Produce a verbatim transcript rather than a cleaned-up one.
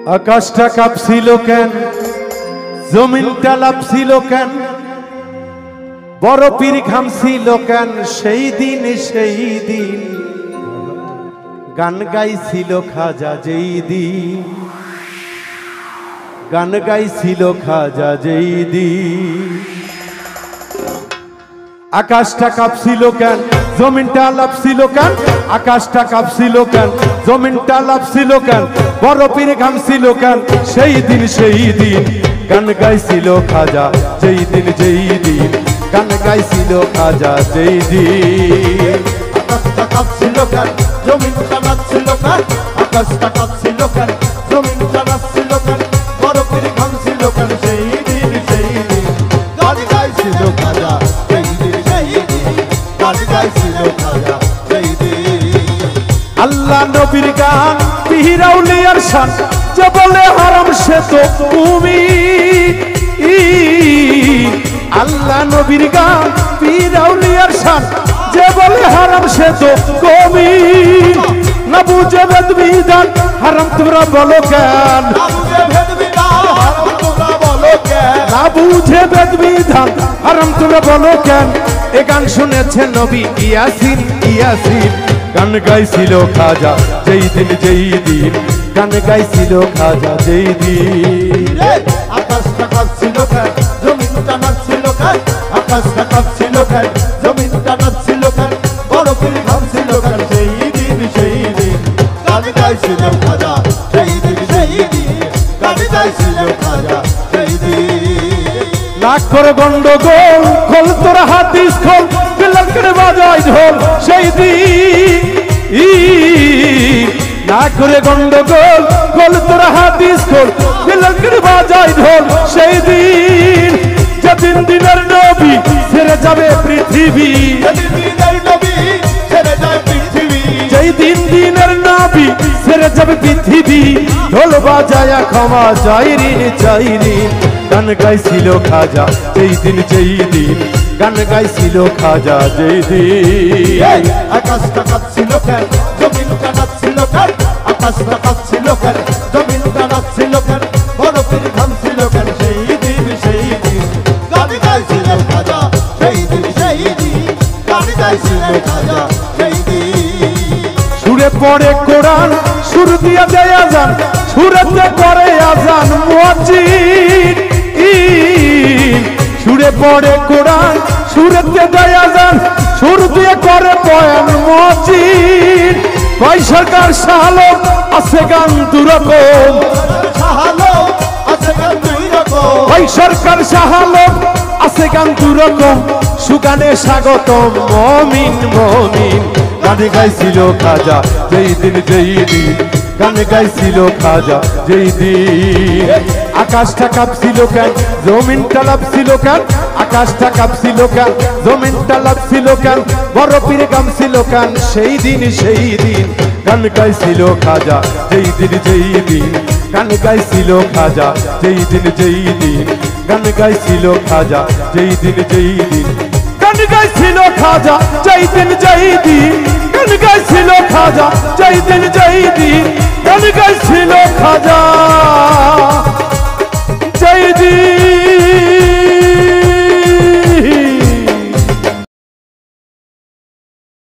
আকাশটা কাঁপছিল কেন, জমিনটা লাফছিল কেন, বরফের ঘামছিল কেন, সেই দিন সেই দিন গান গাইছিল খাজা যেই দিন, গান গাইছিল খাজা যেই দিন। আকাশটা কাঁপছিল কেন, জমিনটা লাফছিল কেন, আকাশটা কাঁপছিল কেন, জমিনটা লাফছিল কেন, বরফের ঘামছিল কেন, সেই দিন সেই দিন গান গাইছিল খাজা যেই দিন যেই দিন, গান গাইছিল খাজা যেই দিন। আকাশটা কাঁপছিল কেন, জমিনটা লাফছিল কেন, আকাশটা কাঁপছিল কেন, জমিনটা লাফছিল কেন, বরফের ঘামছিল কেন, সেই দিন সেই দিন গান গাইছিল খাজা সেই দিন সেই দিন, গান গাইছিল খাজা সেই দিন। আল্লাহ নবীর গান পীর আউলিয়ার শান, যে বলে হারাম সে তো তুমি। আল্লাহ নবীর গান পীর আউলিয়ার শান, যে বলে হারাম সে তো কমি। না বুঝে বেদ বিধান হারাম তোমরা বলো কেন, না বুঝে ভেদ বিধান হারাম তোমরা বলো কেন, না বুঝে বেদ বিধান হারাম তোমরা বলো কেন। এ গান শুনেছে নবী ইয়াসিন ইয়াসিন, গান গাইছিল খাজা যেই দিন যেই দিন, গান গাইছিল খাজা যেই দিন। আকাশটা কাঁপছিল কেন, জমিনটা নাচছিল কেন, আকাশটা কাঁপছিল কেন, জমিনটা নাচছিল কেন, বরফের ঘামছিল কেন, সেই দিন সেই দিন গান গাইছিল খাজা সেই দিন সেই দিন, গান গাইছিল খাজা সেই দিন। নাক করে গন্ডগোল খোল তোর হাদিস খোল, বেলাল করে বাজাই ঢোল সেই দিন। না করে গন্ডগোল খোল তোর হাদিস খোল, বেলাল করে বাজাই ঢোল সেই দিন। যেদিন দিনের নবী ছেড়ে যাবে পৃথিবী, যেদিন দিনের নবী ছেড়ে যায় পৃথিবী, যেই দিন দিনের নবী ছেড়ে যাবে পৃথিবী, ঢোল বাজায়া ক্ষমা চাই ঋণ চাই ঋণ, গান গাইছিল খাজা যেই দিন যেই দিন, গান গাইছিল খাজা যেই দিন। আকাশটা কাঁপছিল কেন, জমিনটা নাচছিল কেন, আকাশটা কাঁপছিল কেন, জমিনটা নাচছিল কেন, বরফের ঘামছিল কেন, সেই দিন সেই দিন গান গাইছিল খাজা সেই দিন সেই দিন, গান গাইছিল খাজা সেই দিন। সুরে পড়ে কোরআন সুর দিয়া দেয় আজান, সুরেতে করে আজান মুয়াজ্জিন। সুরে পড়ে কোরআন সুরেতে দেয় আজান, সুর দিয়ে করে বয়ান মুয়াজ্জিন। ভাই সরকার শাহালো আছে গান দুরকম, শাহালো আছে গান দুই রকম, ভাই সরকার শাহালো আছে গান দুরকম, সুগানে স্বাগতম মমিন মমিন, গান গাইছিল খাজা যেই দিন যেই দিন, গান গাইছিল খাজা যেই দিন। আকাশটা কাঁপছিল কেন, জমিনটা লাফছিল কেন, আকাশটা কাঁপছিল কেন, জমিনটা লাফছিল কেন, বরফের ঘামছিল কেন, সেই দিন সেই দিন গান গাইছিল খাজা যেই দিন যেই দিন, গান গাইছিল খাজা যেই দিন যেই দিন, গান গাইছিল খাজা যেই দিন যেই দিন, গান গাইছিল খাজা যেই দিন যেই দিন, গান গাইছিল খাজা যেই দিন যেই দিন, গান গাইছিল খাজা।